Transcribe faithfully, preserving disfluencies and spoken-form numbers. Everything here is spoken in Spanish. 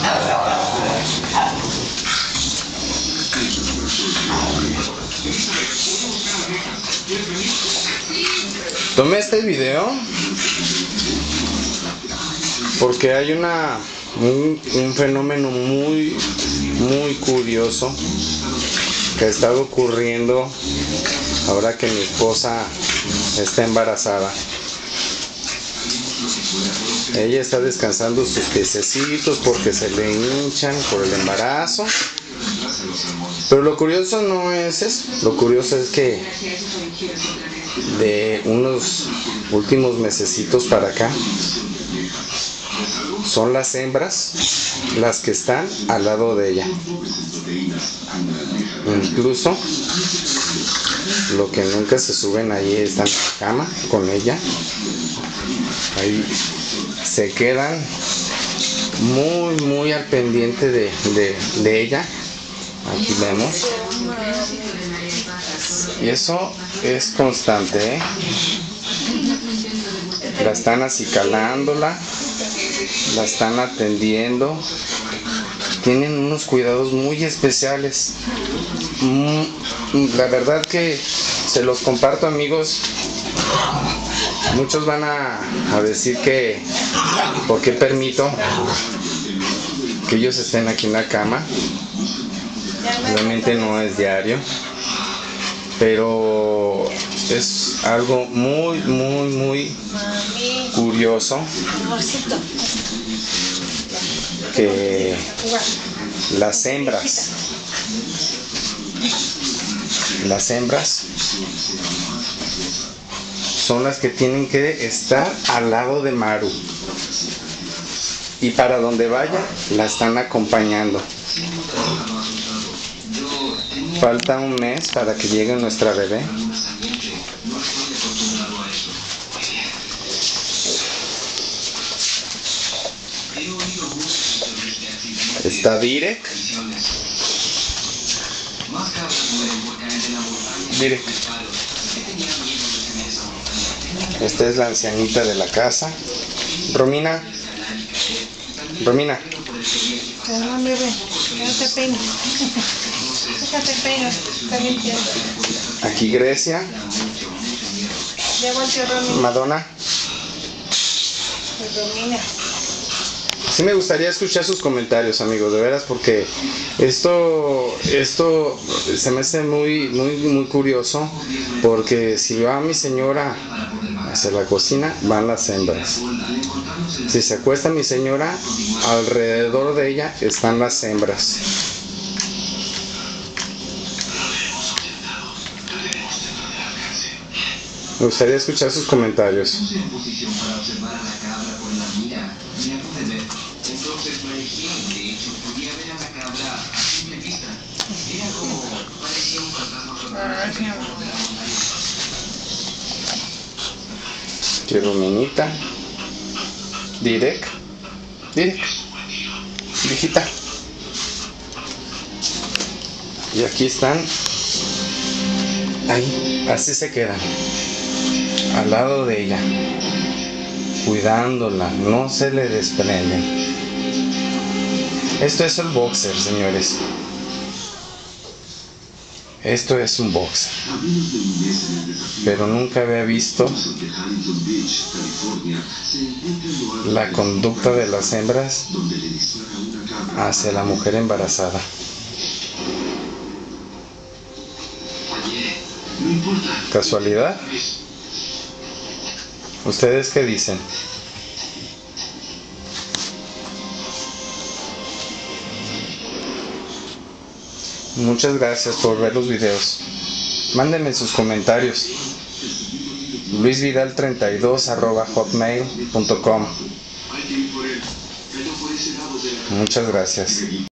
Tomé este video porque hay una un, un fenómeno muy muy curioso que ha estado ocurriendo ahora que mi esposa está embarazada. Ella está descansando sus piececitos porque se le hinchan por el embarazo. Pero lo curioso no es eso. Lo curioso es que de unos últimos mesecitos para acá son las hembras las que están al lado de ella. Incluso lo que nunca se suben ahí están en la cama con ella. Ahí se quedan muy muy al pendiente de, de, de ella. Aquí vemos. Y eso es constante, ¿eh? La están acicalándola, la están atendiendo. Tienen unos cuidados muy especiales. La verdad que se los comparto, amigos. Muchos van a, a decir que ¿por qué permito que ellos estén aquí en la cama? Obviamente no es diario, pero es algo muy muy muy curioso que las hembras las hembras son las que tienen que estar al lado de Maru, y para donde vaya la están acompañando. Falta un mes para que llegue nuestra bebé. Está Direk. Direk. Esta es la ancianita de la casa. Romina. Romina. Calma, bebé. No te peines. Déjate peinar. Está limpiando. Aquí Grecia. Ya volteó Romina. Madonna. Romina. Sí me gustaría escuchar sus comentarios, amigos, de veras, porque esto esto se me hace muy muy muy curioso, porque si va mi señora hacia la cocina, van las hembras. Si se acuesta mi señora, alrededor de ella están las hembras. Me gustaría escuchar sus comentarios. Qué Rominita. Direk. Direk. Viejita. Y aquí están. Ahí. Así se quedan. Al lado de ella. Cuidándola. No se le desprenden. Esto es el boxer, señores. Esto es un boxer. Pero nunca había visto la conducta de las hembras hacia la mujer embarazada. ¿Casualidad? ¿Ustedes qué dicen? Muchas gracias por ver los videos. Mándenme sus comentarios. luis vidal treinta y dos arroba hotmail punto com. Muchas gracias.